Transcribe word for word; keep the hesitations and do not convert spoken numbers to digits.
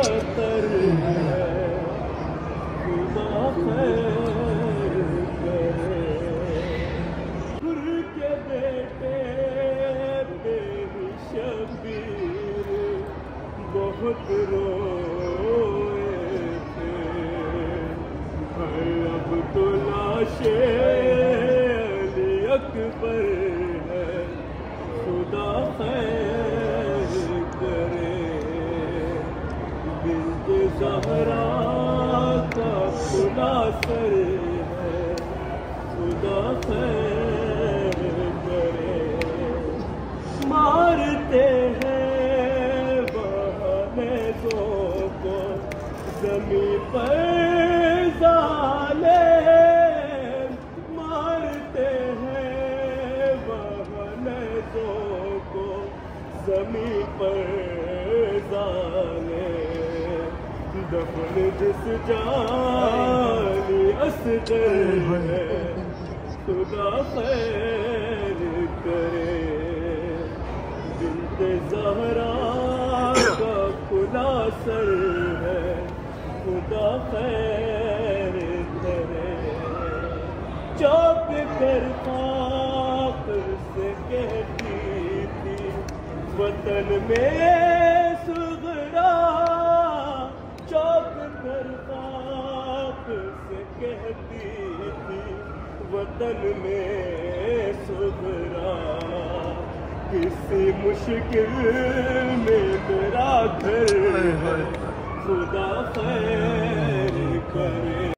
خطر ہے، خدا خیر کرے۔ گر کے بیٹے میری شبیر بہت روئے تھے، اب تو لاش علی اکبر ہے، خدا خیر کرے۔ بنت زہرا کا کھلا سر ہے، خدا خیر کرے۔ مارتے ہیں بہانے سو کو زمین پر ظالم، مارتے ہیں بہانے سو کو زمین پر ظالم۔ دفن جس جانی اصغر ہے، خدا خیر کرے۔ بنت زہرا کا کھلا سر ہے، خدا خیر کرے۔ چوک کر خاک سے کہتی تھی وطن میں صغرا، چوک کر خاک سے کہتی تھی وطن میں صغرا۔ کسی مشکل میں میرا گھر ہے، خدا خیر کرے۔